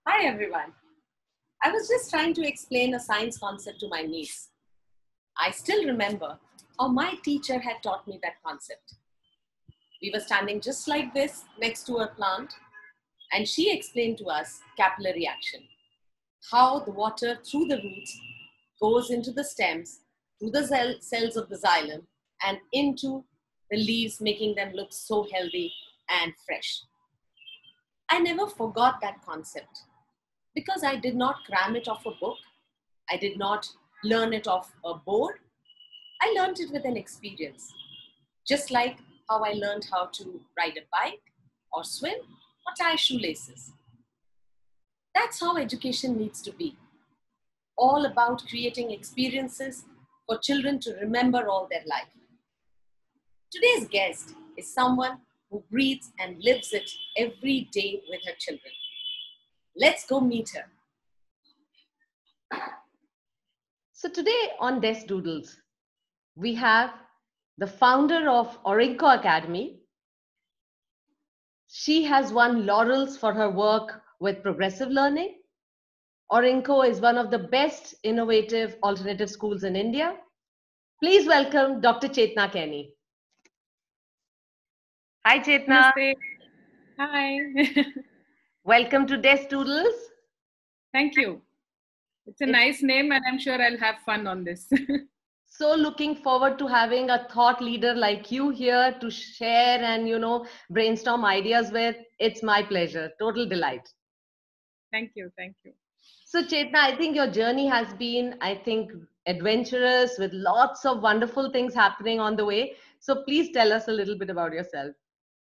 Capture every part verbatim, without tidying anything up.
Hi everyone. I was just trying to explain a science concept to my niece. I still remember how my teacher had taught me that concept. We were standing just like this next to a plant, and she explained to us capillary action, how the water through the roots goes into the stems, through the cell- cells of the xylem, and into the leaves, making them look so healthy and fresh. I never forgot that concept because I did not cram it off a book. I did not learn it off a board. I learned it with an experience, just like how I learned how to ride a bike or swim or tie shoelaces. That's how education needs to be, all about creating experiences for children to remember all their life. Today's guest is someone who breathes and lives it every day with her children. Let's go meet her. So today on Desk Doodles, we have the founder of Orinco Academy. She has won laurels for her work with progressive learning. Orinco is one of the best innovative alternative schools in India. Please welcome Doctor Chetna Kenny. Hi Chetna. Namaste. Hi. Welcome to Desk Doodles. Thank you. It's a It's nice name and I'm sure I'll have fun on this. so looking forward to having a thought leader like you here to share and, you know, brainstorm ideas with. It's my pleasure. Total delight. Thank you. Thank you. So, Chetna, I think your journey has been, I think, adventurous with lots of wonderful things happening on the way. So, please tell us a little bit about yourself.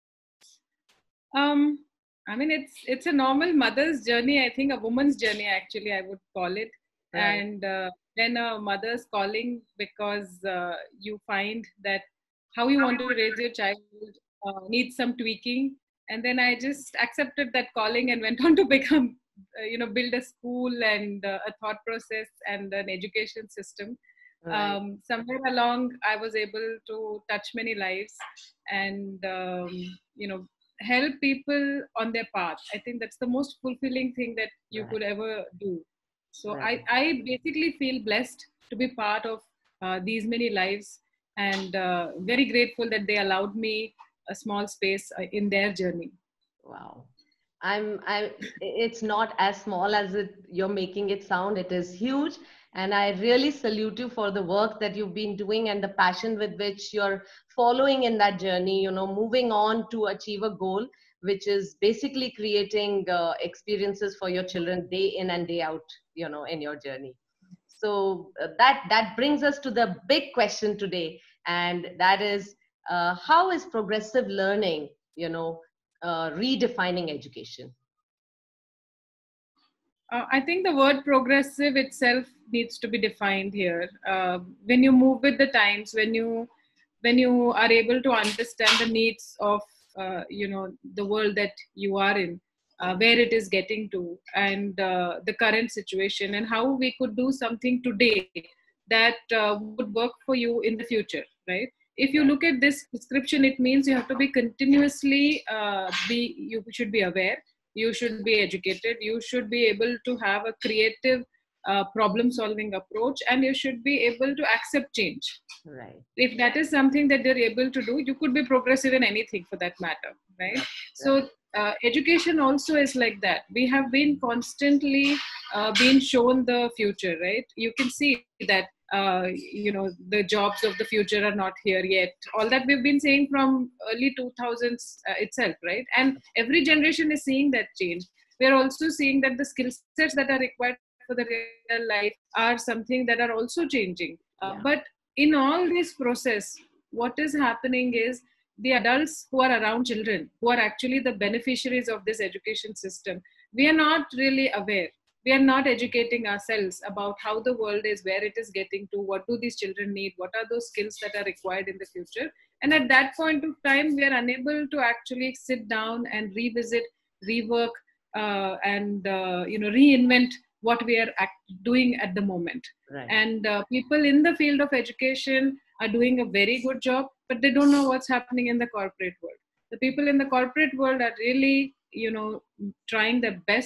Um, I mean, it's it's a normal mother's journey. I think a woman's journey, actually, I would call it. Right. And uh, then a mother's calling because uh, you find that how you want to raise your child uh, needs some tweaking. And then I just accepted that calling and went on to become, uh, you know, build a school and uh, a thought process and an education system. Right. Um, somewhere along, I was able to touch many lives and, um, you know, help people on their path. I think that's the most fulfilling thing that you Right. could ever do. So Right. I, I basically feel blessed to be part of uh, these many lives and uh, very grateful that they allowed me a small space uh, in their journey. Wow. I'm I it's not as small as it you're making it sound. It is huge. And I really salute you for the work that you've been doing and the passion with which you're following in that journey, you know, moving on to achieve a goal, which is basically creating uh, experiences for your children day in and day out, you know, in your journey. So uh, that that brings us to the big question today, and that is uh, how is progressive learning, you know, uh, redefining education? Uh, I think the word progressive itself needs to be defined here. Uh, when you move with the times, when you when you are able to understand the needs of uh, you know the world that you are in, uh, where it is getting to, and uh, the current situation, and how we could do something today that uh, would work for you in the future, right? If you Right. look at this description, it means you have to be continuously uh, be you should be aware, you should be educated, you should be able to have a creative uh, problem solving approach, and you should be able to accept change. Right. If that is something that they're able to do, you could be progressive in anything for that matter, right? Right. So uh, education also is like that. We have been constantly uh, being shown the future, right? You can see that uh, you know the jobs of the future are not here yet, all that we've been saying from early two thousands uh, itself, right? And every generation is seeing that change. We're also seeing that the skill sets that are required for the real life are something that are also changing. Uh, but Yeah. in all this process, what is happening is the adults who are around children, who are actually the beneficiaries of this education system, we are not really aware. We are not educating ourselves about how the world is, where it is getting to, what do these children need, what are those skills that are required in the future. And at that point of time, we are unable to actually sit down and revisit, rework, uh, and uh, you know reinvent what we are act- doing at the moment. Right. And uh, people in the field of education are doing a very good job, but they don't know what's happening in the corporate world. The people in the corporate world are really, you know, trying their best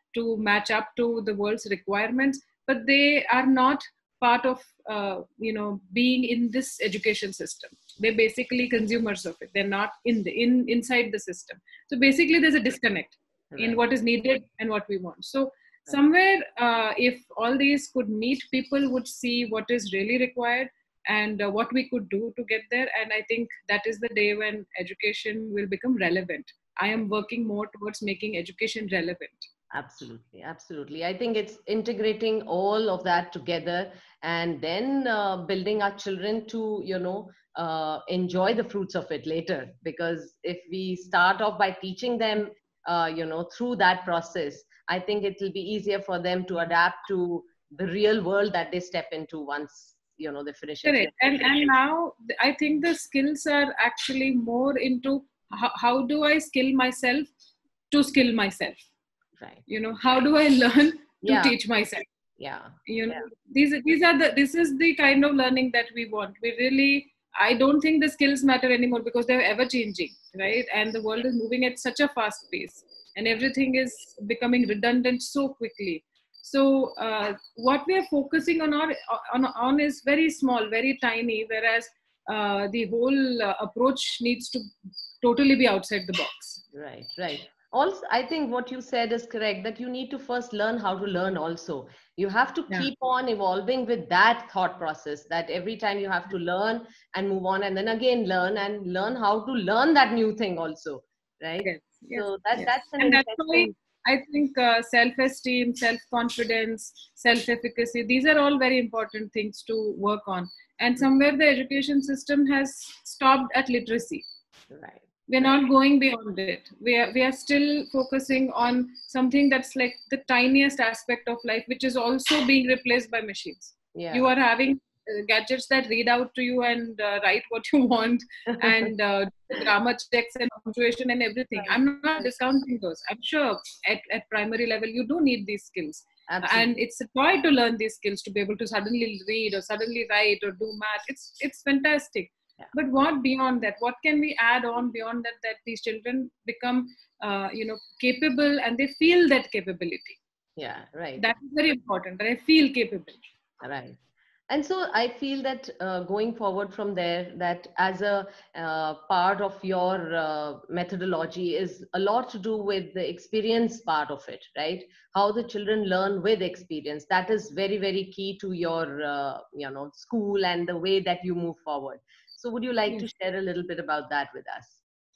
to match up to the world's requirements, but they are not part of uh, you know being in this education system. They're basically consumers of it. They're not in the in inside the system. So basically, there's a disconnect Right. in what is needed and what we want. So somewhere, uh, if all these could meet, people would see what is really required and uh, what we could do to get there. And I think that is the day when education will become relevant. I am working more towards making education relevant. Absolutely, absolutely. I think it's integrating all of that together and then uh, building our children to, you know, uh, enjoy the fruits of it later. Because if we start off by teaching them, uh, you know, through that process, I think it will be easier for them to adapt to the real world that they step into once, you know, they finish it. Correct. And, and now I think the skills are actually more into how, how do I skill myself to skill myself? Right. You know, how do I learn to Yeah. teach myself? Yeah. You know, Yeah. these these are the this is the kind of learning that we want. We really, I don't think the skills matter anymore because they're ever changing, right? And the world is moving at such a fast pace, and everything is becoming redundant so quickly. So uh, what we are focusing on, our, on on is very small, very tiny, whereas uh, the whole uh, approach needs to totally be outside the box. Right, right. Also, I think what you said is correct, that you need to first learn how to learn also. You have to Yeah. keep on evolving with that thought process, that every time you have to learn and move on and then again learn and learn how to learn that new thing also, right? Yes, yes, So that yes. that's an And that's why interesting. I think uh, self-esteem, self-confidence, self-efficacy, these are all very important things to work on. And somewhere the education system has stopped at literacy. Right. We're not going beyond it. We are, we are still focusing on something that's like the tiniest aspect of life, which is also being replaced by machines. Yeah. You are having uh, gadgets that read out to you and uh, write what you want and uh, grammar checks and punctuation and everything. Right. I'm not discounting those. I'm sure at, at primary level, you do need these skills. Absolutely. And it's a joy to learn these skills, to be able to suddenly read or suddenly write or do math. It's, it's fantastic. Yeah. But what beyond that? What can we add on beyond that, that these children become, uh, you know, capable and they feel that capability? Yeah, right. That is very important. That I feel capable. Right. And so I feel that uh, going forward from there, that as a uh, part of your uh, methodology is a lot to do with the experience part of it, right? How the children learn with experience. That is very, very key to your, uh, you know, school and the way that you move forward. So would you like Yes. to share a little bit about that with us?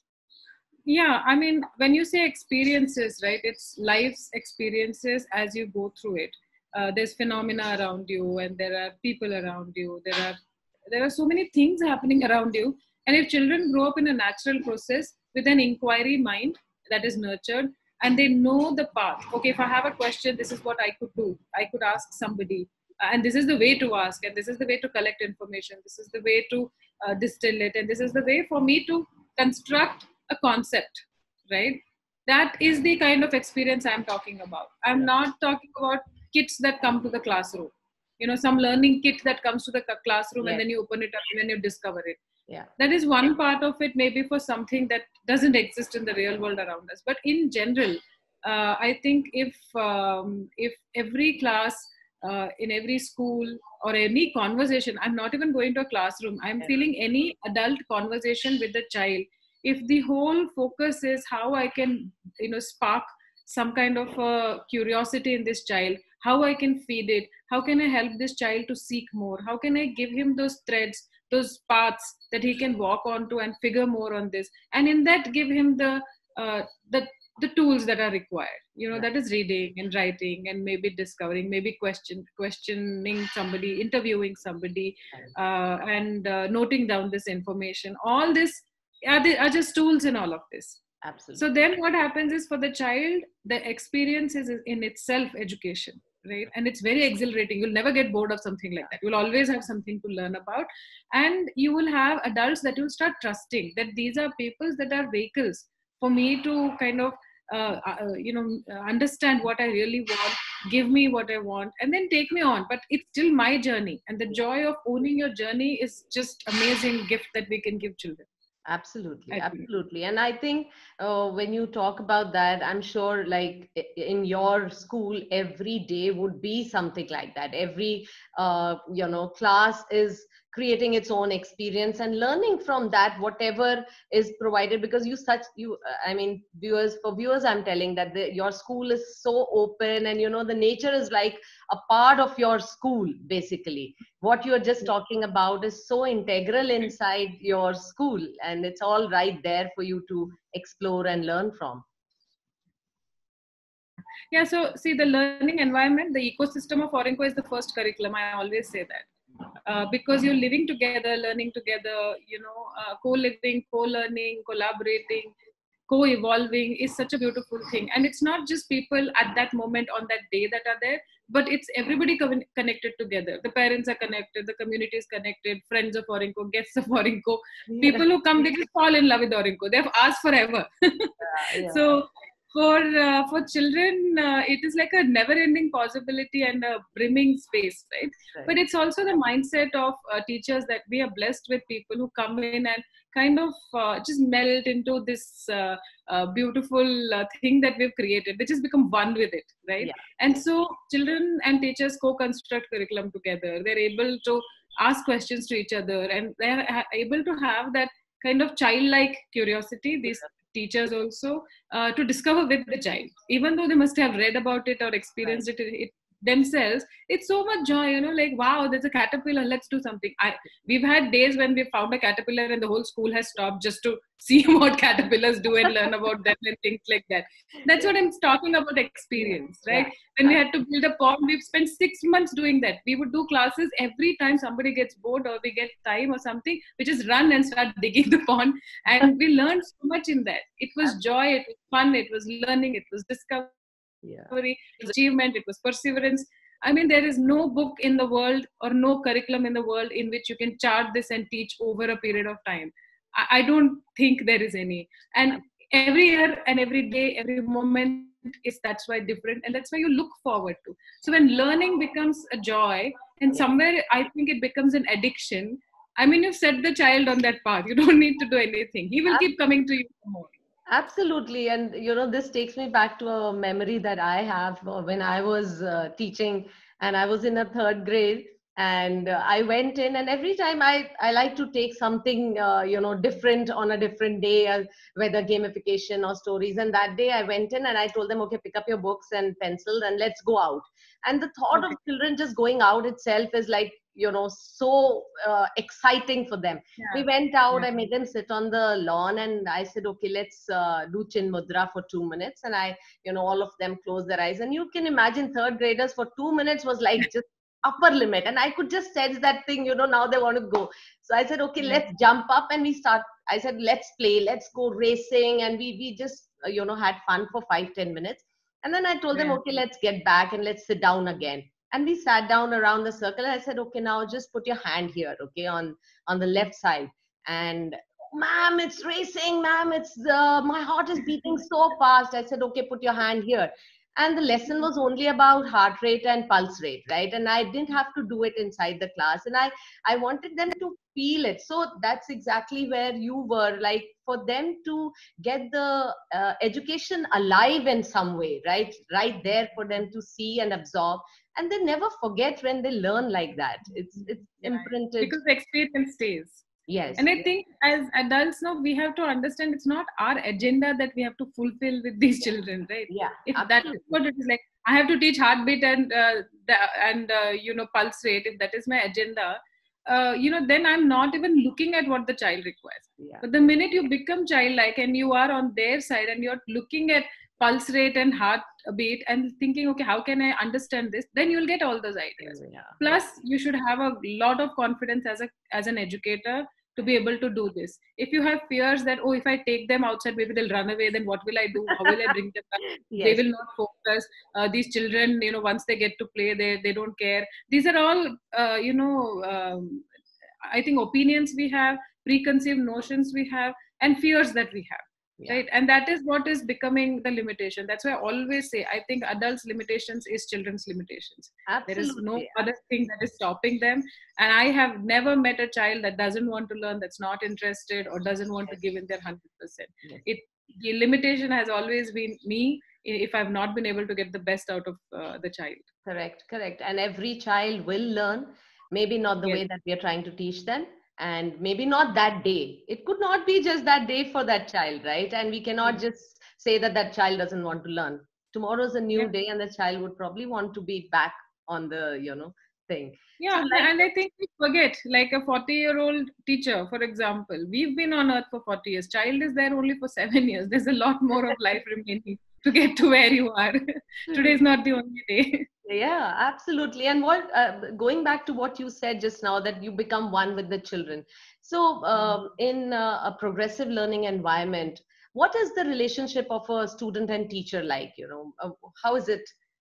Yeah, I mean, when you say experiences, right, it's life's experiences as you go through it. Uh, there's phenomena around you, and there are people around you. There are there are so many things happening around you. And if children grow up in a natural process with an inquiry mind that is nurtured, and they know the path. Okay, if I have a question, this is what I could do. I could ask somebody, and this is the way to ask, and this is the way to collect information. This is the way to uh, distill it, and this is the way for me to construct a concept, right? That is the kind of experience I'm talking about. I'm not talking about kits that come to the classroom. You know, some learning kit that comes to the classroom, Yeah. and then you open it up and then you discover it. Yeah. That is one part of it, maybe for something that doesn't exist in the real world around us. But in general, uh, I think if um, if every class uh, in every school or any conversation, I'm not even going to a classroom, I'm Yeah. feeling any adult conversation with the child, if the whole focus is how I can, you know, spark some kind of a curiosity in this child, how I can feed it, how can I help this child to seek more, how can I give him those threads, those paths that he can walk onto and figure more on this, and in that give him the uh, the the tools that are required, you know, that is reading and writing and maybe discovering, maybe question questioning somebody, interviewing somebody, uh, and uh, noting down this information. All this are, the, are just tools in all of this. Absolutely. So then what happens is, for the child, the experience is in itself education, right? And it's very exhilarating. You'll never get bored of something like that. You'll always have something to learn about. And you will have adults that will start trusting that these are people that are vehicles for me to kind of, uh, uh, you know, understand what I really want, give me what I want, and then take me on. But it's still my journey. And the joy of owning your journey is just amazing gift that we can give children. Absolutely, I think. absolutely. And I think uh, when you talk about that, I'm sure like i- in your school, every day would be something like that. Every, uh, you know, class is creating its own experience and learning from that, whatever is provided. Because you such, you, uh, I mean, viewers, for viewers, I'm telling that the, your school is so open, and, you know, the nature is like a part of your school, basically. What you're just talking about is so integral inside your school, and it's all right there for you to explore and learn from. Yeah, so see, the learning environment, the ecosystem of Orinco is the first curriculum. I always say that. Uh, because you're living together, learning together, you know, uh, co-living, co-learning, collaborating, co-evolving is such a beautiful thing. And it's not just people at that moment on that day that are there, but it's everybody co- connected together. The parents are connected, the community is connected, friends of Orinco, guests of Orinco, Yeah, people who come, they just fall in love with Orinco. They've asked forever. yeah, So for uh, for children, uh, it is like a never-ending possibility and a brimming space, right? right. But it's also the mindset of uh, teachers that we are blessed with people who come in and kind of uh, just melt into this uh, uh, beautiful uh, thing that we've created. They just become one with it, right? Yeah, And so children and teachers co-construct curriculum together. They're able to ask questions to each other, and they're ha- able to have that kind of childlike curiosity. These teachers also uh, to discover with the child, even though they must have read about it or right. experienced it, it themselves. It's so much joy, you know, like, wow, there's a caterpillar, let's do something. I We've had days when we found a caterpillar and the whole school has stopped just to see what caterpillars do and learn about them and things like that. That's Yeah, what I'm talking about, yeah, experience, yeah. right? When we had to build a pond, we've spent six months doing that. We would do classes every time somebody gets bored or we get time or something, we just run and start digging the pond. And we learned so much in that. It was joy, it was fun, it was learning, it was discovery, Yeah. it was achievement, it was perseverance. I mean, there is no book in the world or no curriculum in the world in which you can chart this and teach over a period of time. I, I don't think there is any. And every year and every day, every moment is, that's why different, and that's why you look forward to. So when learning becomes a joy, and Yeah. somewhere I think it becomes an addiction. I mean, you've set the child on that path. You don't need to do anything. He will keep coming to you for more. Absolutely. And, you know, this takes me back to a memory that I have uh, when I was uh, teaching, and I was in a third grade. And uh, I went in, and every time I, I like to take something, uh, you know, different on a different day, uh, whether gamification or stories. And that day I went in and I told them, okay, pick up your books and pencils and let's go out. And the thought of Okay. children just going out itself is like, you know, so uh, exciting for them. We Yeah. went out, Yeah. I made them sit on the lawn, and I said, okay, let's uh, do Chin Mudra for two minutes. And I, you know, all of them closed their eyes. And you can imagine third graders for two minutes was like just upper limit. And I could just sense that thing, you know, now they want to go. So I said, okay, Yeah. let's jump up, and we start. I said, let's play, let's go racing. And we, we just, uh, you know, had fun for five, ten minutes. And then I told them, Yeah. okay, let's get back and let's sit down again. And we sat down around the circle. And I said, okay, now just put your hand here, okay, on, on the left side. And ma'am, it's racing, ma'am, it's uh, my heart is beating so fast. I said, okay, put your hand here. And the lesson was only about heart rate and pulse rate, right? And I didn't have to do it inside the class. And I, I wanted them to feel it. So that's exactly where you were, like for them to get the uh, education alive in some way, right? Right there for them to see and absorb. And they never forget when they learn like that. It's, it's Right. imprinted. Because the experience stays. Yes. And I Yes. think as adults now, we have to understand it's not our agenda that we have to fulfill with these Yeah. children, right? Yeah, If that is absolutely. what it is, like, I have to teach heartbeat and uh, the, and uh, you know, pulse rate. If that is my agenda, uh, you know, then I'm not even looking at what the child requires. Yeah. But the minute you become childlike and you are on their side and you're looking at pulse rate and heartbeat and thinking, okay, how can I understand this? Then you'll get all those ideas. Yeah. Plus, you should have a lot of confidence as a as an educator to be able to do this. If you have fears that, oh, if I take them outside, maybe they'll run away, then what will I do? How will I bring them back? They Yes. will not focus. Uh, these children, you know, once they get to play, they, they don't care. These are all, uh, you know, um, I think opinions we have, preconceived notions we have, and fears that we have. Yeah. Right, and that is what is becoming the limitation. That's why I always say I think adults limitations is children's limitations. Absolutely. There is no other thing that is stopping them, and I have never met a child that doesn't want to learn, that's not interested, or doesn't want yes. to give in their one hundred percent. Yes. It the limitation has always been me, if I've not been able to get the best out of uh, the child. Correct, correct. And every child will learn, maybe not the yes. way that we are trying to teach them, and maybe not that day. It could not be just that day for that child, right? And we cannot mm-hmm. just say that that child doesn't want to learn. Tomorrow's a new yeah. day, and the child would probably want to be back on the, you know, thing. Yeah, so like, and I think we forget, like a forty-year-old teacher, for example, we've been on earth for forty years. Child is there only for seven years. There's a lot more of life remaining to get to where you are. Today is not the only day. Yeah, absolutely. And what uh, going back to what you said just now, that you become one with the children. So um, in uh, a progressive learning environment, what is the relationship of a student and teacher like? You know, uh, how is it?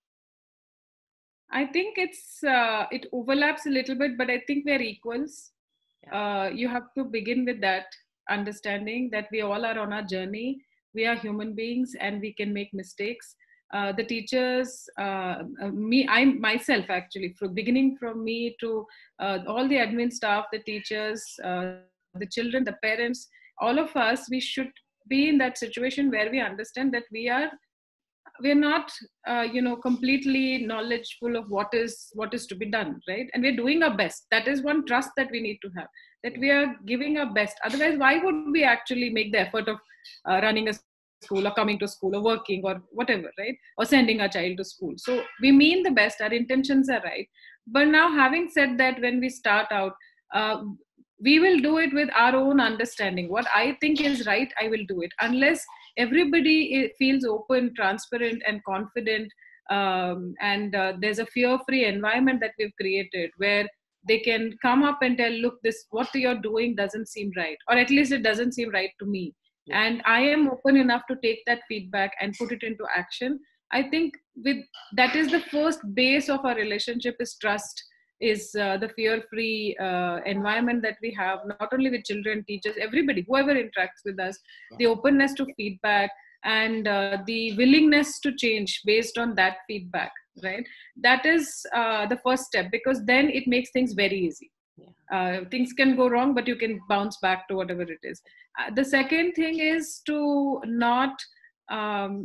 I think it's uh, it overlaps a little bit, but I think we're equals. Yeah. Uh, you have to begin with that understanding that we all are on our journey. We are human beings and we can make mistakes. Uh, the teachers, uh, me, I myself actually, from beginning from me to uh, all the admin staff, the teachers, uh, the children, the parents, all of us, we should be in that situation where we understand that we are we're not uh, you know completely knowledgeable of what is what is to be done, right? And we're doing our best. That is one trust that we need to have, that we are giving our best. Otherwise, why would we actually make the effort of uh, running a school or coming to school or working or whatever, right? Or sending our child to school. So we mean the best, our intentions are right. But now, having said that, when we start out, uh, we will do it with our own understanding. What I think is right, I will do it. Unless everybody feels open, transparent, and confident, um, and uh, there's a fear-free environment that we've created where they can come up and tell, look, this what you're doing doesn't seem right, or at least it doesn't seem right to me. Yeah. And I am open enough to take that feedback and put it into action. I think with that is the first base of our relationship is trust, is uh, the fear-free uh, environment that we have, not only with children, teachers, everybody, whoever interacts with us, the openness to feedback and uh, the willingness to change based on that feedback, right? That is uh, the first step, because then it makes things very easy. Yeah. Uh, things can go wrong, but you can bounce back to whatever it is. Uh, the second thing is to not, um,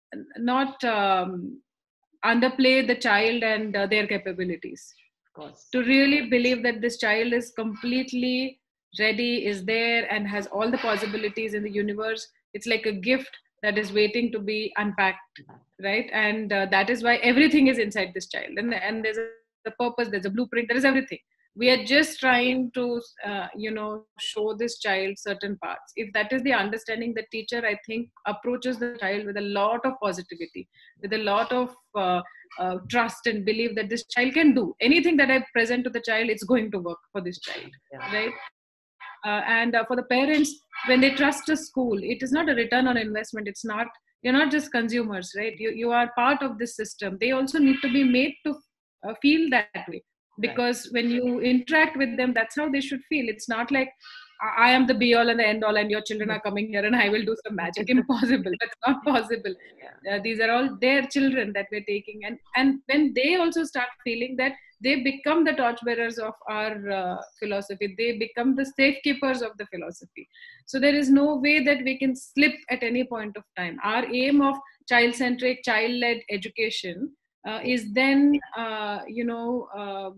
not um, underplay the child and uh, their capabilities. To really believe that this child is completely ready, is there, and has all the possibilities in the universe. It's like a gift that is waiting to be unpacked, right? And uh, that is why everything is inside this child. And, and there's a purpose, there's a blueprint, there is everything. We are just trying to, uh, you know, show this child certain parts. If that is the understanding, the teacher, I think, approaches the child with a lot of positivity, with a lot of uh, uh, trust and belief that this child can do anything that I present to the child. It's going to work for this child, yeah. Right? Uh, and uh, for the parents, when they trust a school, it is not a return on investment. It's not, you're not just consumers, right? You, you are part of this system. They also need to be made to uh, feel that way. Because when you interact with them, that's how they should feel. It's not like I am the be all and the end all and your children are coming here and I will do some magic. Impossible. That's not possible. Yeah. Uh, these are all their children that we're taking. And, and when they also start feeling that, they become the torchbearers of our uh, philosophy. They become the safekeepers of the philosophy. So there is no way that we can slip at any point of time. Our aim of child-centric, child-led education Uh, is then, uh, you know, um,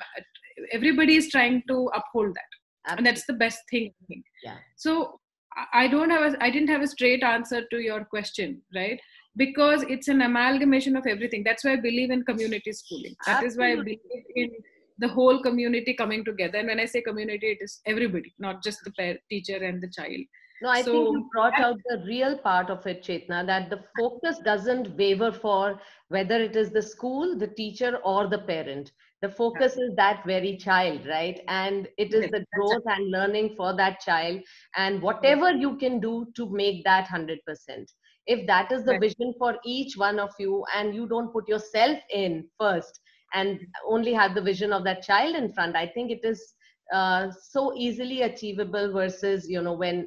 everybody is trying to uphold that. Absolutely. And that's the best thing, I think. Yeah. So I don't have, a, I didn't have a straight answer to your question, right? Because it's an amalgamation of everything. That's why I believe in community schooling. That Absolutely. Is why I believe in the whole community coming together. And when I say community, it is everybody, not just the parent, teacher and the child. No, I so, think you brought out the real part of it, Chetna, that the focus doesn't waver for whether it is the school, the teacher, or the parent. The focus is that very child, right? And it is the growth and learning for that child, and whatever you can do to make that one hundred percent. If that is the vision for each one of you, and you don't put yourself in first and only have the vision of that child in front, I think it is Uh, so easily achievable versus, you know, when when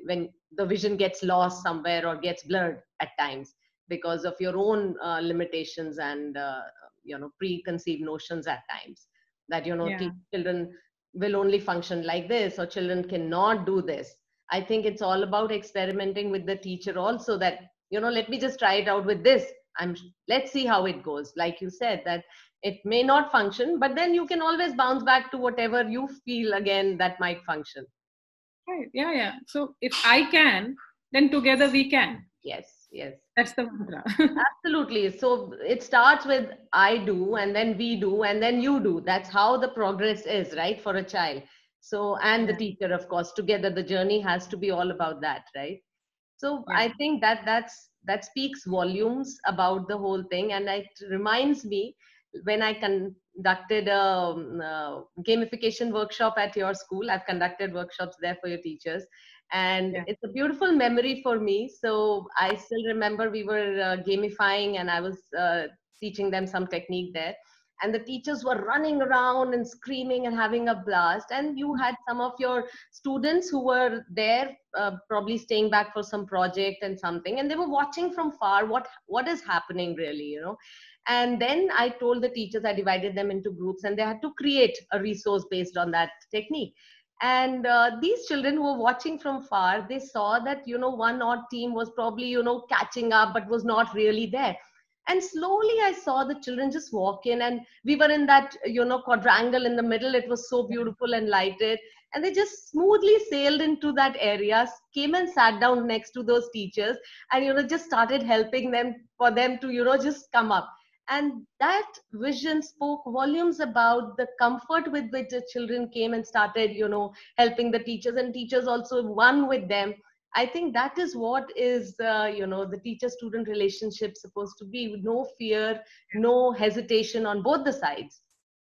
the vision gets lost somewhere or gets blurred at times because of your own uh, limitations and uh, you know preconceived notions at times that you know Yeah. te- children will only function like this or children cannot do this. I think it's all about experimenting with the teacher also, that you know let me just try it out with this. I'm let's see how it goes. Like you said, that it may not function, but then you can always bounce back to whatever you feel again that might function. Right. Yeah, yeah. So if I can, then together we can. Yes, yes. That's the mantra. Absolutely. So it starts with I do, and then we do, and then you do. That's how the progress is, right, for a child. So, and the Yeah. teacher, of course, together, the journey has to be all about that, right? So Yeah. I think that that's that speaks volumes about the whole thing, and it reminds me when I conducted a, um, uh gamification workshop at your school. I've conducted workshops there for your teachers, and Yeah. it's a beautiful memory for me. So I still remember we were uh, gamifying, and I was uh, teaching them some technique there. And the teachers were running around and screaming and having a blast. And you had some of your students who were there, uh, probably staying back for some project and something, and they were watching from far what what is happening really, you know. And then I told the teachers, I divided them into groups, and they had to create a resource based on that technique. And uh, these children who were watching from far, they saw that you know one odd team was probably you know catching up but was not really there. And slowly I saw the children just walk in, and we were in that you know quadrangle in the middle. It was so beautiful and lighted, and they just smoothly sailed into that area, came and sat down next to those teachers, and you know just started helping them for them to you know just come up. And that vision spoke volumes about the comfort with which the children came and started you know helping the teachers, and teachers also won with them. I think that is what is uh, you know the teacher student relationship supposed to be, with no fear, no hesitation on both the sides.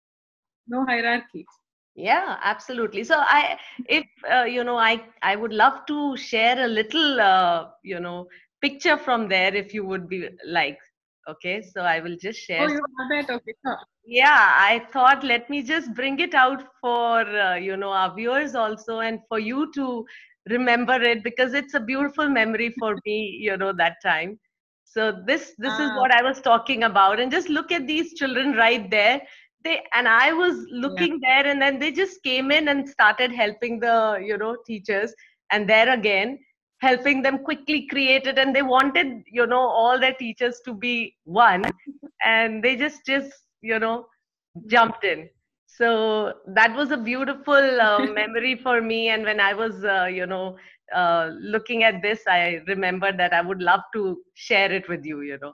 No hierarchy. Yeah, absolutely. So I, if uh, you know, I I would love to share a little uh, you know picture from there if you would be like. Okay, so I will just share. Oh, you have that? Okay. Sure. Yeah, I thought let me just bring it out for uh, you know our viewers also, and for you to remember it, because it's a beautiful memory for me, you know, that time. So this this is Ah, what I was talking about, and just look at these children right there. They and I was yeah. looking there, and then they just came in and started helping the you know teachers, and there again helping them quickly create it, and they wanted you know all their teachers to be one, and they just just you know jumped in. So that was a beautiful uh, memory for me. And when I was uh, you know uh, looking at this, I remembered that I would love to share it with you, you know.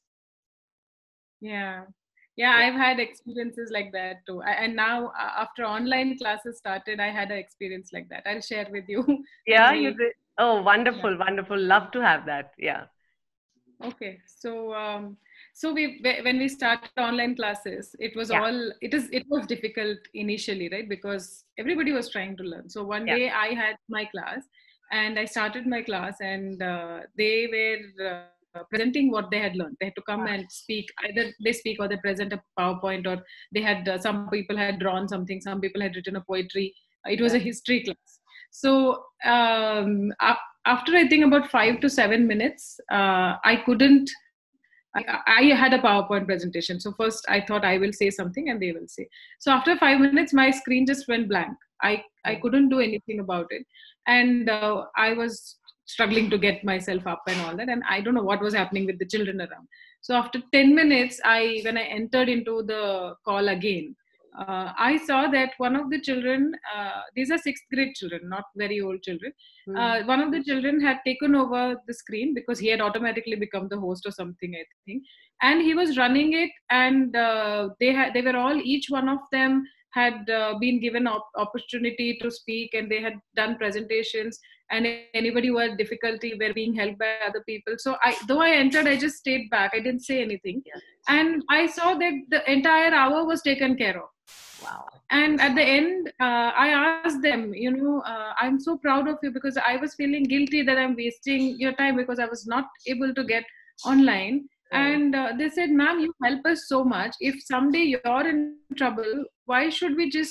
Yeah. Yeah, Yeah, I've had experiences like that too. I, and now, uh, after online classes started, I had an experience like that. I'll share with you when yeah, you we. did. Oh, Yeah. wonderful, wonderful, love to have that. Yeah. Okay. So, um, so we whe- when we started online classes, it was Yeah. all it is. It was difficult initially, right? Because everybody was trying to learn. So one Yeah. day I had my class, and I started my class, and uh, they were. Uh, presenting what they had learned. They had to come and speak. Either they speak or they present a PowerPoint, or they had uh, some people had drawn something, some people had written a poetry. It was Yeah. a history class. So um, a- after I think about five to seven minutes, uh, I couldn't. I, I had a PowerPoint presentation. So first I thought I will say something and they will say. So after five minutes, my screen just went blank. I, I couldn't do anything about it. And uh, I was struggling to get myself up and all that. And I don't know what was happening with the children around. So after ten minutes, I when I entered into the call again, uh, I saw that one of the children, uh, these are sixth grade children, not very old children. Hmm. Uh, one of the children had taken over the screen because he had automatically become the host or something, I think, and he was running it. And uh, they had they were all, each one of them had uh, been given op- opportunity to speak, and they had done presentations, and anybody who had difficulty were being helped by other people. So I though I entered, I just stayed back. I didn't say anything, Yeah. and I saw that the entire hour was taken care of. Wow. And at the end, uh, I asked them, you know, uh, I'm so proud of you, because I was feeling guilty that I'm wasting your time because I was not able to get online. Right. And uh, they said, ma'am, you help us so much. If someday you're in trouble, why should we just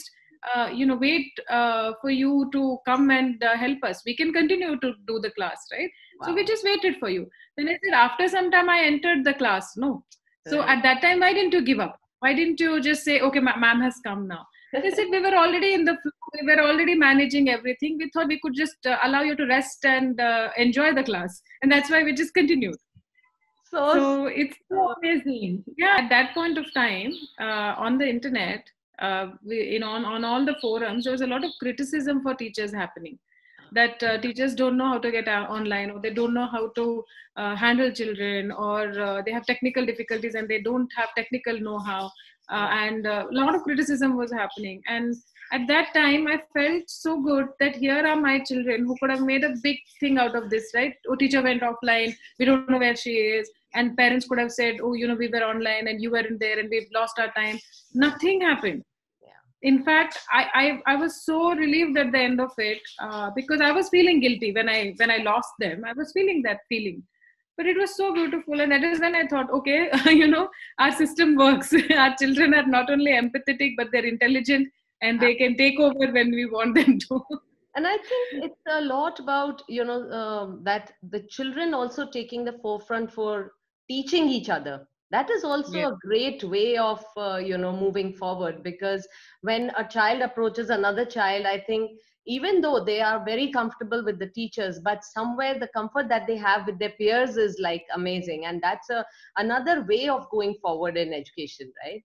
uh, you know, wait uh, for you to come and uh, help us. We can continue to do the class, right? Wow. So we just waited for you. Then I said, after some time, I entered the class. No. So Right. at that time, why didn't you give up? Why didn't you just say, okay, ma- ma'am has come now? They said, we were already in the flow. We were already managing everything. We thought we could just uh, allow you to rest and uh, enjoy the class. And that's why we just continued. So, So it's so amazing. Yeah, at that point of time, uh, on the internet, uh, we, you know, on, on all the forums, there was a lot of criticism for teachers happening. That uh, teachers don't know how to get uh, online, or they don't know how to uh, handle children, or uh, they have technical difficulties and they don't have technical know-how. Uh, and uh, a lot of criticism was happening. And at that time, I felt so good that here are my children who could have made a big thing out of this, right? Oh, teacher went offline. We don't know where she is. And parents could have said, oh, you know, we were online and you weren't there and we've lost our time. Nothing happened. In fact, I, I I was so relieved at the end of it uh, because I was feeling guilty when I when I lost them. I was feeling that feeling, but it was so beautiful, and that is when I thought, okay, you know, our system works. Our children are not only empathetic, but they're intelligent, and they can take over when we want them to. And I think it's a lot about, you know, um, that the children also taking the forefront for teaching each other. That is also Yeah. a great way of, uh, you know, moving forward, because when a child approaches another child, I think even though they are very comfortable with the teachers, but somewhere the comfort that they have with their peers is like amazing. And that's a, another way of going forward in education, right?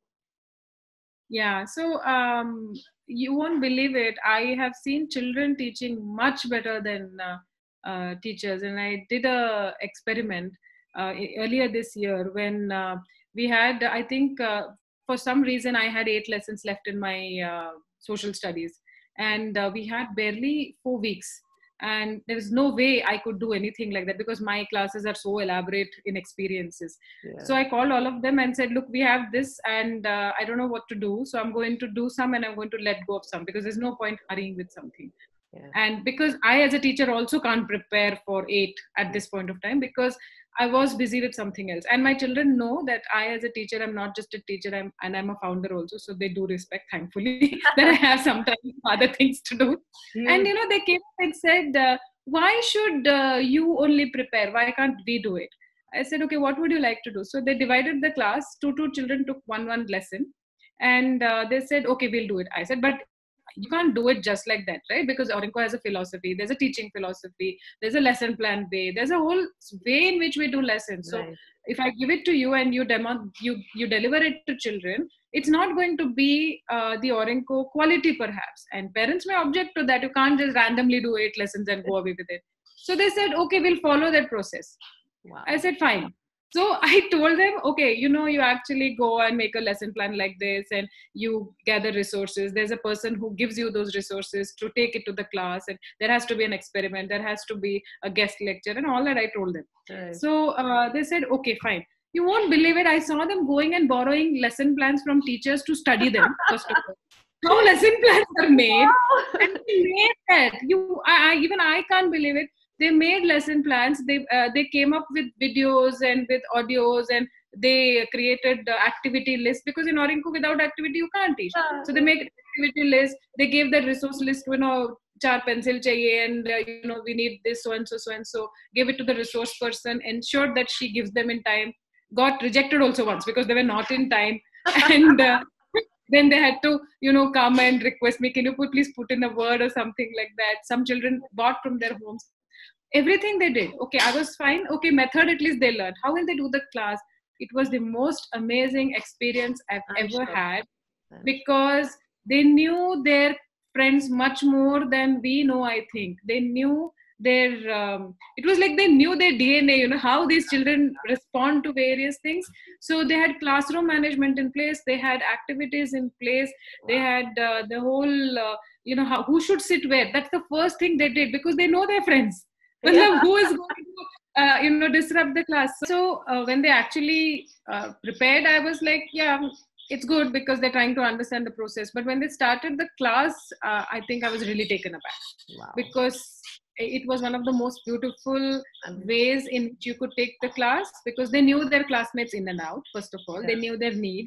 Yeah, so um, you won't believe it. I have seen children teaching much better than uh, uh, teachers, and I did a experiment uh, e- earlier this year when uh, we had. I think uh, for some reason I had eight lessons left in my uh, social studies, and uh, we had barely four weeks. And there is no way I could do anything like that because my classes are so elaborate in experiences. Yeah. So I called all of them and said, look, we have this and uh, I don't know what to do. So I'm going to do some and I'm going to let go of some because there's no point hurrying with something. Yeah. And because I, as a teacher, also can't prepare for eight at this point of time because I was busy with something else. And my children know that I, as a teacher, I'm not just a teacher, I'm, and I'm a founder also. So they do respect, thankfully, that I have sometimes other things to do. Huge. And, you know, they came and said, uh, why should uh, you only prepare? Why can't we do it? I said, okay, what would you like to do? So they divided the class. Two, two children took one, one lesson. And uh, they said, okay, we'll do it. I said, but you can't do it just like that, right? Because Aurinco has a philosophy. There's a teaching philosophy. There's a lesson plan way. There's a whole way in which we do lessons. So Right. if I give it to you and you demo, you you deliver it to children, it's not going to be uh, the Aurinco quality perhaps. And parents may object to that. You can't just randomly do eight lessons and go away with it. So they said, okay, we'll follow that process. Wow. I said, fine. So I told them, okay, you know, you actually go and make a lesson plan like this and you gather resources. There's a person who gives you those resources to take it to the class, and there has to be an experiment. There has to be a guest lecture and all that I told them. Right. So uh, they said, okay, fine. You won't believe it. I saw them going and borrowing lesson plans from teachers to study them, first of all. How lesson plans are made. And they made that. You, I, I, even I can't believe it. They made lesson plans. They uh, they came up with videos and with audios, and they created the activity list because in Aurinco without activity you can't teach. Yeah. So they make activity list. They gave the resource list. You know, char pencil chahiye, and uh, you know we need this so and so so and so. Give it to the resource person. Ensured that she gives them in time. Got rejected also once because they were not in time, and. Uh, Then they had to, you know, come and request me, can you put, please put in a word or something like that. Some children bought from their homes. Everything they did. Okay, I was fine. Okay, method at least they learned. How will they do the class? It was the most amazing experience I've I'm ever sure. had I'm because they knew their friends much more than we know, I think. They knew their, um, it was like they knew their D N A, you know, how these children respond to various things. So they had classroom management in place. They had activities in place. They had uh, the whole, uh, you know, how, who should sit where. That's the first thing they did because they know their friends. Yeah. Who is going to, uh, you know, disrupt the class? So uh, when they actually uh, prepared, I was like, yeah, it's good because they're trying to understand the process. But when they started the class, uh, I think I was really taken aback Wow. because it was one of the most beautiful Amazing. ways in which you could take the class because they knew their classmates in and out, first of all. Yeah. They knew their need.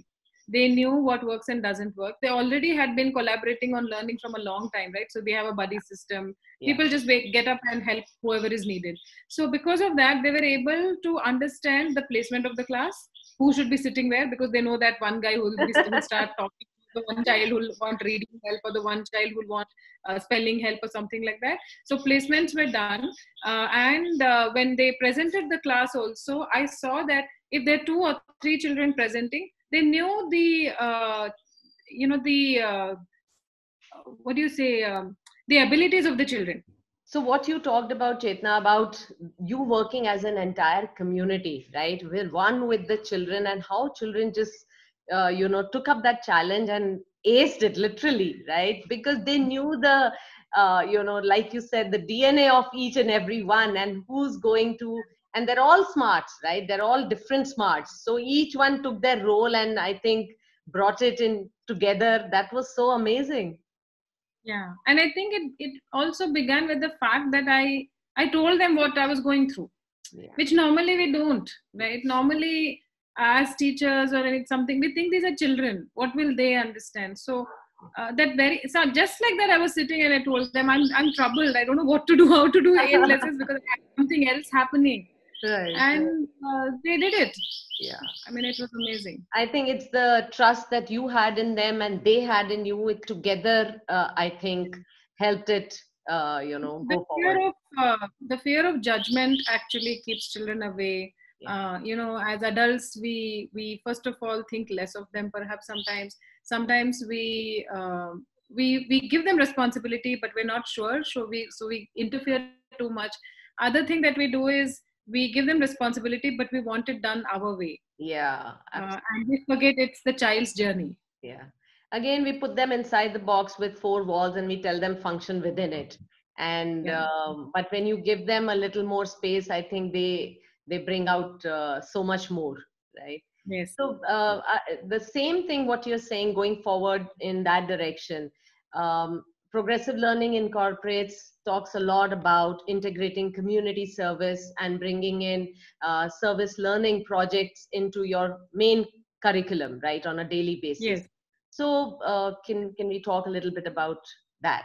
They knew what works and doesn't work. They already had been collaborating on learning from a long time, right? So they have a buddy system. Yeah. People just wake, get up and help whoever is needed. So because of that, they were able to understand the placement of the class, who should be sitting where, because they know that one guy who will, be, will start talking, the one child who will want reading help, or the one child who will want uh, spelling help or something like that. So placements were done. Uh, and uh, when they presented the class also, I saw that if there are two or three children presenting, they knew the, uh, you know, the, uh, what do you say, um, the abilities of the children. So what you talked about, Chetna, about you working as an entire community, right? We're one with the children, and how children just, uh, you know, took up that challenge and aced it literally, right? Because they knew the, uh, you know, like you said, the D N A of each and every one, and who's going to, and they're all smarts, right? They're all different smarts. So each one took their role and I think brought it in together. That was so amazing. Yeah, and I think it, it also began with the fact that I I told them what I was going through, yeah. which normally we don't, right? Normally, as teachers or any, something, we think these are children. What will they understand? So uh, that very so just like that, I was sitting and I told them I'm I'm troubled. I don't know what to do, how to do eight lessons because I have something else happening, right, and uh, they did it. Yeah, I mean, it was amazing. I think it's the trust that you had in them and they had in you. It together, uh, I think, helped it, uh, you know, the go fear forward. Of, uh, the fear of judgment actually keeps children away. Yeah. Uh, you know, as adults, we we first of all think less of them. Perhaps sometimes, sometimes we uh, we we give them responsibility, but we're not sure. So we so we interfere too much. Other thing that we do is we give them responsibility, but we want it done our way. Yeah. Uh, and we forget it's the child's journey. Yeah. Again, we put them inside the box with four walls and we tell them function within it. And, yeah. um, but when you give them a little more space, I think they, they bring out uh, so much more, right? Yes. So uh, uh, the same thing, what you're saying, going forward in that direction, um, Progressive Learning Incorporates talks a lot about integrating community service and bringing in uh, service learning projects into your main curriculum, right, on a daily basis. Yes. So uh, can, can we talk a little bit about that?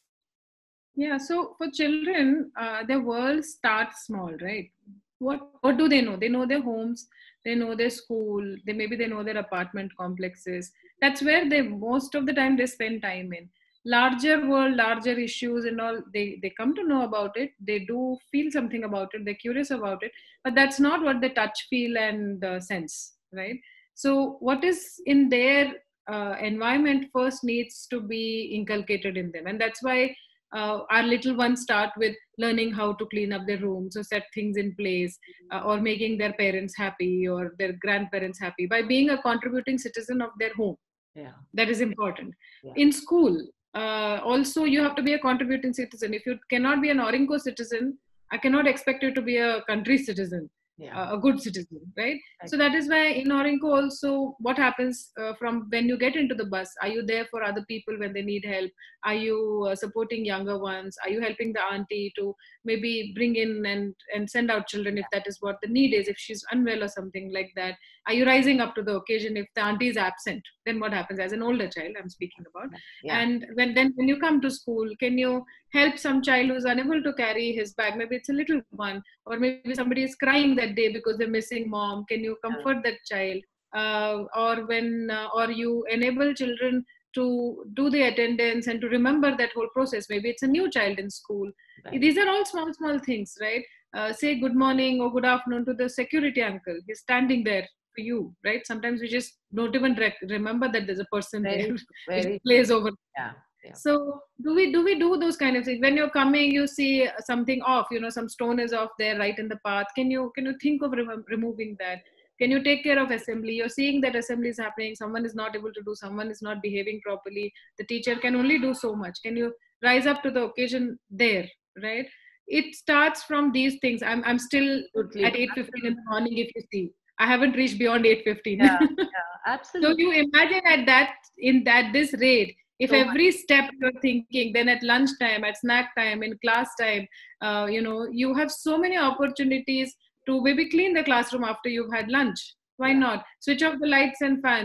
Yeah, so for children, uh, their world starts small, right? What, what do they know? They know their homes, they know their school, they maybe they know their apartment complexes. That's where they, most of the time they spend time in. Larger world, larger issues and all, they, they come to know about it. They do feel something about it. They're curious about it, but that's not what they touch, feel and uh, sense, right? So what is in their uh, environment first needs to be inculcated in them. And that's why uh, our little ones start with learning how to clean up their rooms or set things in place uh, or making their parents happy or their grandparents happy by being a contributing citizen of their home. Yeah, that is important. Yeah. In school, uh, also you have to be a contributing citizen. If you cannot be an Orinco citizen, I cannot expect you to be a country citizen. Yeah. Uh, a good citizen, right? Okay. So that is why in Orinco also, what happens uh, from when you get into the bus? Are you there for other people when they need help? Are you uh, supporting younger ones? Are you helping the auntie to maybe bring in and, and send out children if that is what the need is, if she's unwell or something like that? Are you rising up to the occasion if the auntie is absent? Then what happens as an older child I'm speaking about? Yeah. And when then when you come to school, can you help some child who's unable to carry his bag? Maybe it's a little one, or maybe somebody is crying that day because they're missing mom. Can you comfort yeah. that child? Uh, or when, uh, or you enable children to do the attendance and to remember that whole process. Maybe it's a new child in school. Right. These are all small, small things, right? Uh, say good morning or good afternoon to the security uncle. He's standing there for you, right? Sometimes we just don't even rec- remember that there's a person very, there very which plays over. Yeah. Yeah. So do we do we do those kind of things? When you're coming, you see something off, you know, some stone is off there right in the path. Can you can you think of remo- removing that? Can you take care of assembly? You're seeing that assembly is happening. Someone is not able to do, someone is not behaving properly. The teacher can only do so much. Can you rise up to the occasion there, right? It starts from these things. I'm I'm still totally. At eight fifteen in the morning, if you see. I haven't reached beyond eight fifteen. Yeah, yeah, absolutely. So you imagine at that, in that this rate, if so every much. Step you're thinking, then at lunchtime, at snack time, in class time, uh, you know, you have so many opportunities to maybe clean the classroom after you've had lunch. Why yeah. not? Switch off the lights and fans.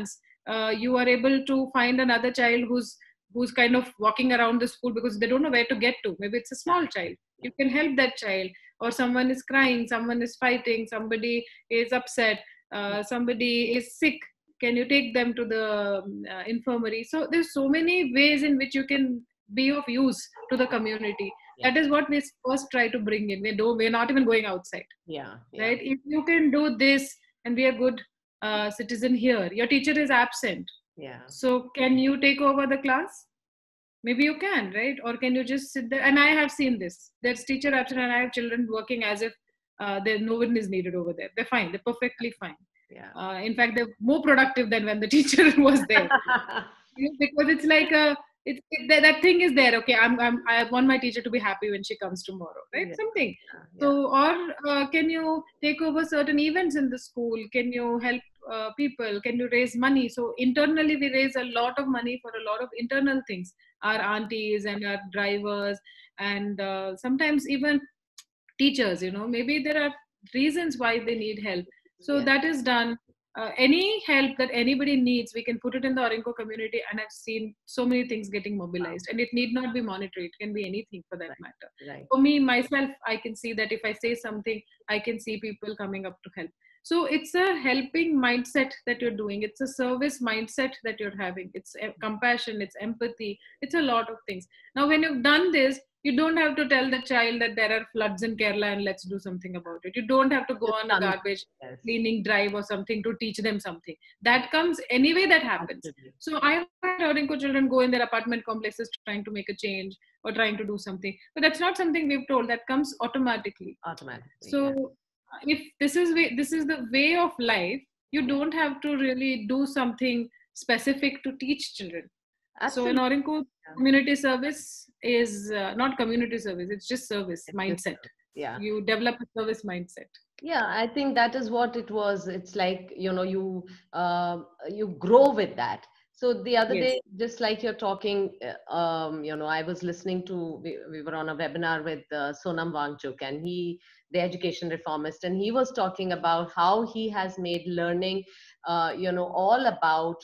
uh, you are able to find another child who's who's kind of walking around the school because they don't know where to get to. Maybe it's a small child. You can help that child. Or someone is crying, someone is fighting, somebody is upset, uh, somebody is sick. Can you take them to the um, uh, infirmary? So there's so many ways in which you can be of use to the community. Yeah. That is what we first try to bring in. We don't, we're not even going outside. Yeah, yeah. Right? If you can do this and be a good uh, citizen here, your teacher is absent. Yeah. So can you take over the class? Maybe you can, right? Or can you just sit there? And I have seen this. There's teacher absent, and I have children working as if uh, there no one is needed over there. They're fine. They're perfectly fine. Yeah. Uh, in fact, they're more productive than when the teacher was there. You know, because it's like a it's it, that, that thing is there. Okay, I'm, I'm I want my teacher to be happy when she comes tomorrow, right? Yeah. Something. Yeah. So, or uh, can you take over certain events in the school? Can you help uh, people? Can you raise money? So internally, we raise a lot of money for a lot of internal things. Our aunties and our drivers, and uh, sometimes even teachers. You know, maybe there are reasons why they need help. So Yeah. that is done. Uh, any help that anybody needs, we can put it in the Aurinco community, and I've seen so many things getting mobilized. And it need not be monetary; it can be anything for that Right. matter. Right. For me, myself, I can see that if I say something, I can see people coming up to help. So it's a helping mindset that you're doing. It's a service mindset that you're having. It's uh, compassion, it's empathy, it's a lot of things. Now, when you've done this, you don't have to tell the child that there are floods in Kerala and let's do something about it. You don't have to go on a garbage Yes. cleaning drive or something to teach them something. That comes anyway, that happens. Absolutely. So I've had Aurinco children go in their apartment complexes trying to make a change or trying to do something. But that's not something we've told. That comes automatically. Automatically. So Yeah. if this is way, this is the way of life, you don't have to really do something specific to teach children. Absolutely. So in Aurinco, community service is uh, not community service, it's just service It's mindset. just- Yeah. You develop a service mindset. Yeah, I think that is what it was. It's like, you know, you uh, you grow with that. So the other Yes. day, just like you're talking, uh, um, you know, I was listening to, we, we were on a webinar with uh, Sonam Wangchuk, and he, the education reformist, and he was talking about how he has made learning, uh, you know, all about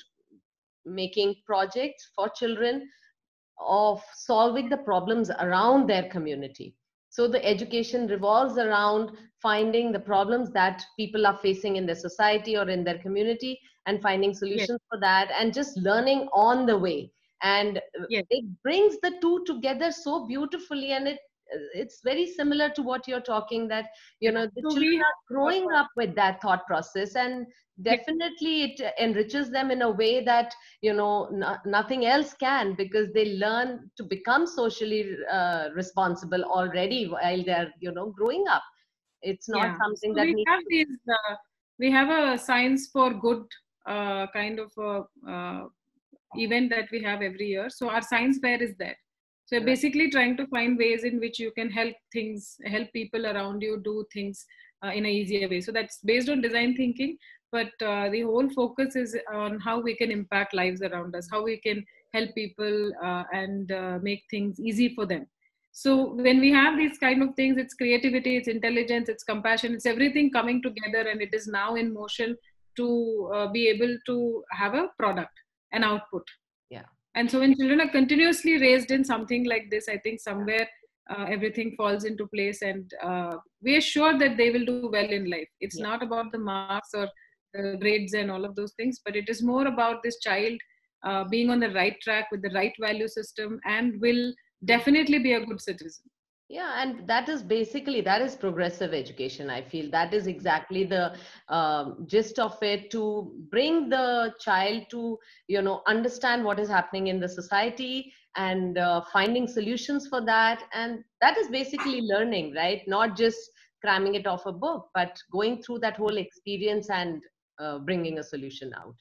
making projects for children of solving the problems around their community. So the education revolves around finding the problems that people are facing in their society or in their community and finding solutions Yes. for that, and just learning on the way. And Yes. it brings the two together so beautifully, and it it's very similar to what you're talking, that you know the So children we are growing up with that thought process, and Yes. definitely it enriches them in a way that you know no, nothing else can, because they learn to become socially uh, responsible already while they're you know growing up. It's not Yeah. something So that we needs have to these. Uh, we have a science for good uh, kind of a, uh, event that we have every year. So our science fair is there. So Right. basically trying to find ways in which you can help things, help people around you do things uh, in an easier way. So that's based on design thinking, but uh, the whole focus is on how we can impact lives around us, how we can help people uh, and uh, make things easy for them. So when we have these kind of things, it's creativity, it's intelligence, it's compassion, it's everything coming together, and it is now in motion to uh, be able to have a product, an output. Yeah. And so when children are continuously raised in something like this, I think somewhere uh, everything falls into place, and uh, we are sure that they will do well in life. It's Yeah. not about the marks or the grades and all of those things, but it is more about this child uh, being on the right track with the right value system, and will definitely be a good citizen. Yeah, and that is basically, that is progressive education. I feel that is exactly the um, gist of it, to bring the child to you know understand what is happening in the society, and uh, finding solutions for that. And that is basically learning, right? Not just cramming it off a book, but going through that whole experience and uh, bringing a solution out.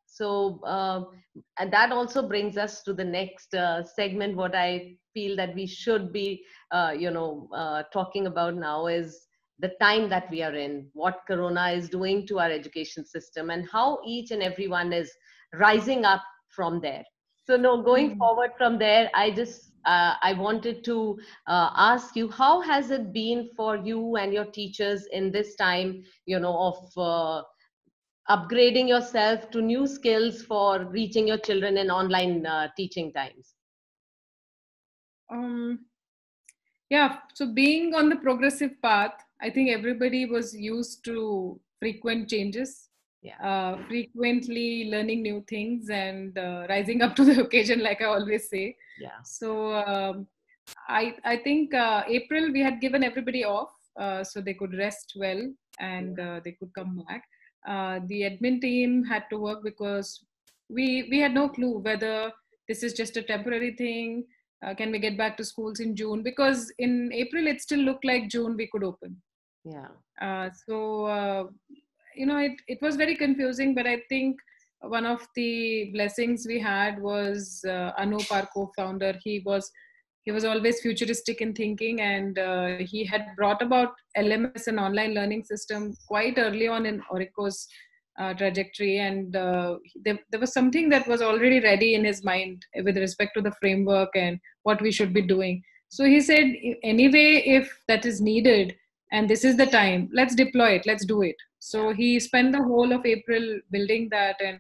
So uh, and that also brings us to the next uh, segment. What I feel that we should be uh, you know uh, talking about now is the time that we are in, what corona is doing to our education system, and how each and everyone is rising up from there. So no, going Mm. forward from there, I just uh, I wanted to uh, ask you, how has it been for you and your teachers in this time, you know of uh, upgrading yourself to new skills for reaching your children in online uh, teaching times? Um, yeah, so being on the progressive path, I think everybody was used to frequent changes, Yeah. uh, frequently learning new things and uh, rising up to the occasion, like I always say. Yeah. So um, I I think uh, April we had given everybody off, uh, so they could rest well and Yeah. uh, they could come back. Uh, the admin team had to work because we we had no clue whether this is just a temporary thing. Uh, can we get back to schools in June? Because in April it still looked like June we could open. Yeah. Uh, so uh, you know it it was very confusing, but I think one of the blessings we had was uh, Anup, our co-founder. He was he was always futuristic in thinking, and uh, he had brought about L M S and online learning system quite early on in Orico's uh, trajectory, and uh, there, there was something that was already ready in his mind with respect to the framework and what we should be doing. So he said, anyway, if that is needed and this is the time, let's deploy it, let's do it. So he spent the whole of April building that and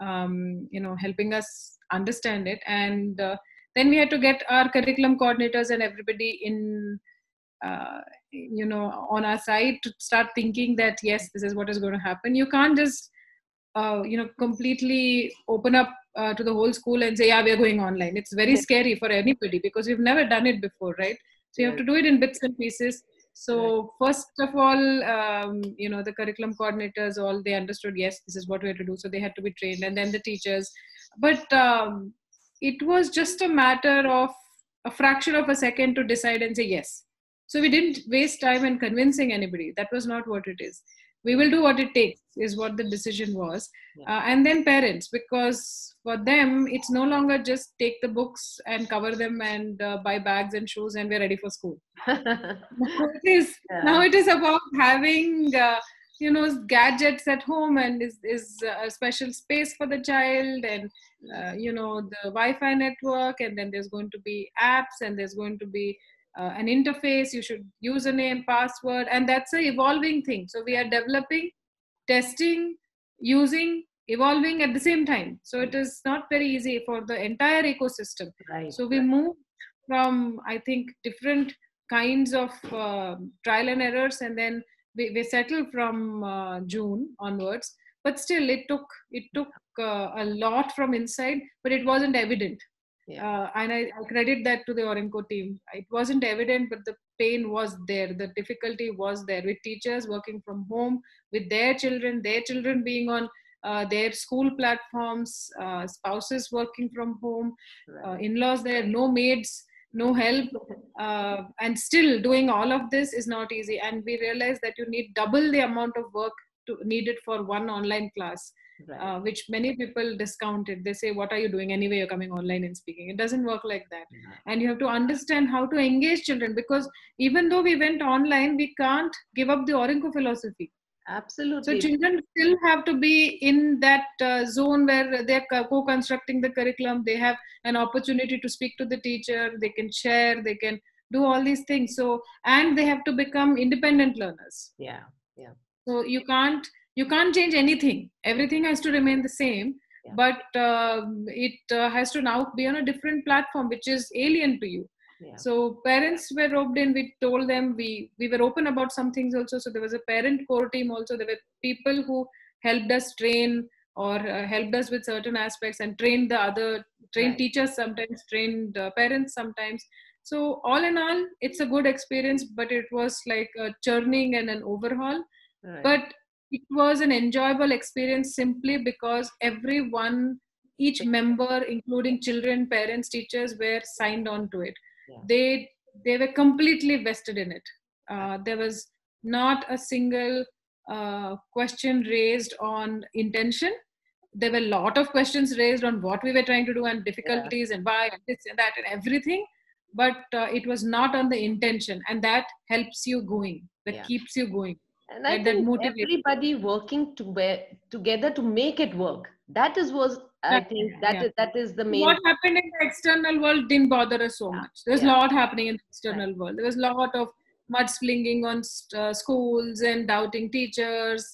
um, you know helping us understand it, and uh, then we had to get our curriculum coordinators and everybody in uh, you know on our side to start thinking that yes, this is what is going to happen. You can't just uh, you know completely open up uh, to the whole school and say, yeah, we are going online. It's very scary for anybody because we've never done it before, right? So you have to do it in bits and pieces. So first of all, um, you know, the curriculum coordinators, all they understood, yes, this is what we have to do. So they had to be trained, and then the teachers. But um, it was just a matter of a fraction of a second to decide and say yes. So we didn't waste time in convincing anybody. That was not what it is. We will do what it takes is what the decision was. Uh, and then parents, because for them, it's no longer just take the books and cover them and uh, buy bags and shoes and we're ready for school. now, it is, Yeah. now it is about having, uh, you know, gadgets at home, and is, is a special space for the child, and, uh, you know, the Wi-Fi network, and then there's going to be apps, and there's going to be Uh, an interface, you should username, password, and that's an evolving thing. So we are developing, testing, using, evolving at the same time. So it is not very easy for the entire ecosystem. Right. So we move from, I think, different kinds of uh, trial and errors, and then we, we settle from uh, June onwards. But still, it took it took uh, a lot from inside, but it wasn't evident. Yeah. Uh, and I, I credit that to the Orenco team. It wasn't evident, but the pain was there. The difficulty was there with teachers working from home, with their children, their children being on uh, their school platforms, uh, spouses working from home, uh, in-laws there, no maids, no help, uh, and still doing all of this is not easy. And we realized that you need double the amount of work to, needed for one online class. Right. Uh, which many people discounted. They say, what are you doing anyway? You're coming online and speaking. It doesn't work like that. Yeah. And you have to understand how to engage children, because even though we went online, we can't give up the Orenco philosophy. Absolutely. So children still have to be in that uh, zone where they're co-constructing the curriculum. They have an opportunity to speak to the teacher. They can share. They can do all these things. So, and they have to become independent learners. Yeah. Yeah. So you can't you can't change anything. Everything has to remain the same, yeah. but uh, it uh, has to now be on a different platform, which is alien to you. Yeah. So parents were roped in. We told them, we we were open about some things also. So there was a parent core team also. There were people who helped us train or uh, helped us with certain aspects and trained the other, trained right. teachers sometimes, trained uh, parents sometimes. So all in all, it's a good experience, but it was like a churning and an overhaul. Right. But it was an enjoyable experience simply because everyone, each member, including children, parents, teachers, were signed on to it. Yeah. They they were completely vested in it. Uh, there was not a single uh, question raised on intention. There were a lot of questions raised on what we were trying to do and difficulties, yeah. and why and this and that and everything. But uh, it was not on the intention, and that helps you going. That yeah. keeps you going. And I think everybody working to bear, together to make it work. That is was I think that yeah. is that is the main. What happened in the external world didn't bother us so yeah. much. There's a yeah. lot happening in the external right. world. There was a lot of mudslinging on uh, schools and doubting teachers and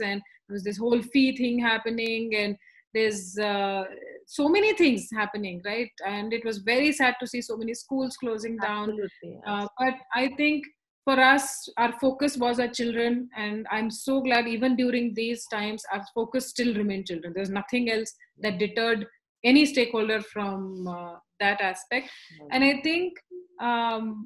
there was this whole fee thing happening, and there's uh, so many things happening, right? And it was very sad to see so many schools closing down. Absolutely. Uh, but I think for us, our focus was our children, and I'm so glad even during these times, our focus still remained children. There's nothing else that deterred any stakeholder from uh, that aspect. And I think um,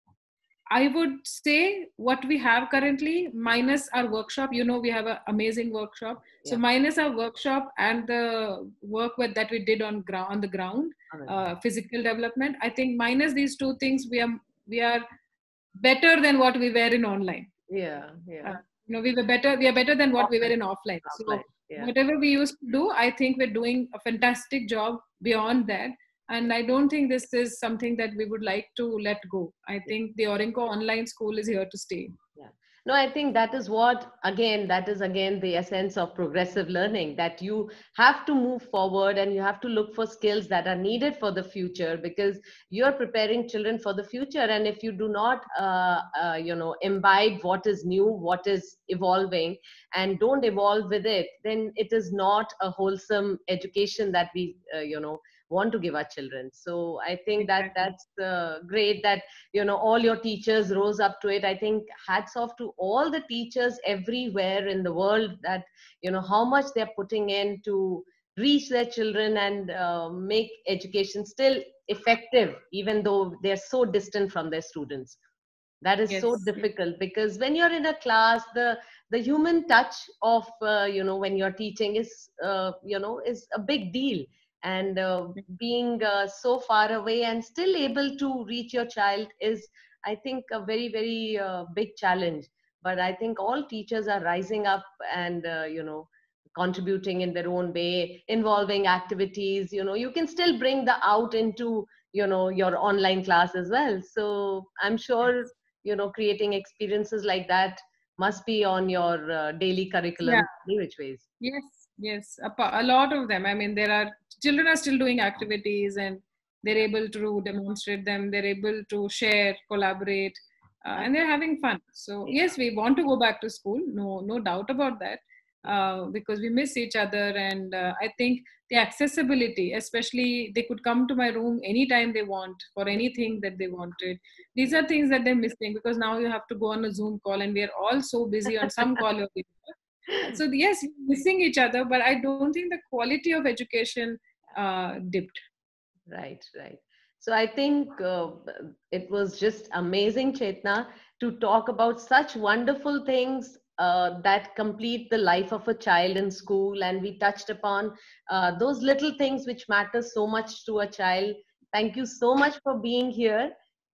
I would say what we have currently, minus our workshop, you know, we have an amazing workshop. So Yeah. minus our workshop and the work with, that we did on ground, on the ground, uh, physical development, I think minus these two things, we are we are better than what we were in online. Yeah, yeah. Uh, you know, we were better. We are better than what we were in offline. So Offline, yeah. whatever we used to do, I think we're doing a fantastic job beyond that. And I don't think this is something that we would like to let go. I think the Aurinco online school is here to stay. Yeah. No, I think that is what, again, that is again the essence of progressive learning, that you have to move forward and you have to look for skills that are needed for the future, because you're preparing children for the future. And if you do not, uh, uh, you know, imbibe what is new, what is evolving, and don't evolve with it, then it is not a wholesome education that we, uh, you know, want to give our children. So I think that Exactly. that's uh, great that, you know, all your teachers rose up to it. I think hats off to all the teachers everywhere in the world, that, you know, how much they're putting in to reach their children and uh, make education still effective, even though they're so distant from their students. That is Yes. so difficult, because when you're in a class, the the human touch of uh, you know, when you're teaching is uh, you know, is a big deal. And uh, being uh, so far away and still able to reach your child is, I think, a very very uh, big challenge. But I think all teachers are rising up and uh, you know, contributing in their own way, involving activities. You know, you can still bring the out into, you know, your online class as well. So I'm sure, you know, creating experiences like that must be on your uh, daily curriculum, Yeah. which ways. Yes, yes, a, pa- a lot of them. I mean, there are children are still doing activities, and they're able to demonstrate them. They're able to share, collaborate, uh, and they're having fun. So yes, we want to go back to school. No, no doubt about that, uh, because we miss each other. And uh, I think the accessibility, especially, they could come to my room anytime they want for anything that they wanted. These are things that they're missing, because now you have to go on a Zoom call, and we are all so busy on some call or the other. So yes, missing each other, but I don't think the quality of education uh, dipped. Right, right. So I think uh, it was just amazing, Chetna, to talk about such wonderful things uh, that complete the life of a child in school. And we touched upon uh, those little things which matter so much to a child. Thank you so much for being here.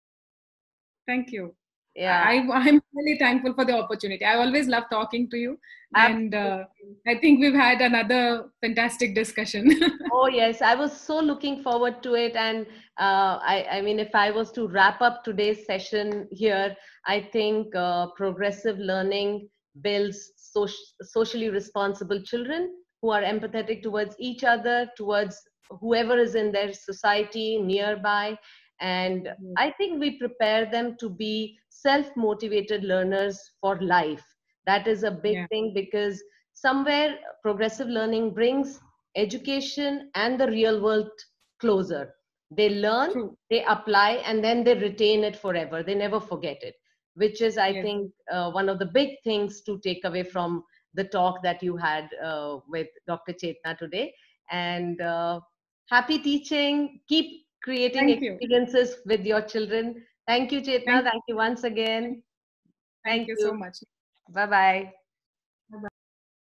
Thank you. Yeah, I, I'm really thankful for the opportunity. I always love talking to you, and uh, absolutely. I think we've had another fantastic discussion. Oh yes, I was so looking forward to it. And uh, I, I mean, if I was to wrap up today's session here, I think uh, progressive learning builds soc- socially responsible children who are empathetic towards each other, towards whoever is in their society nearby. And I think we prepare them to be self-motivated learners for life. That is a big Yeah. thing, because somewhere progressive learning brings education and the real world closer. They learn, True. they apply, and then they retain it forever. They never forget it, which is, I Yes. think, uh, one of the big things to take away from the talk that you had uh, with Doctor Chetna today. And uh, happy teaching. Keep creating Thank you. experiences with your children. Thank you, Chetna. Thank, Thank you once again. thank Thank you so you. much. Bye bye.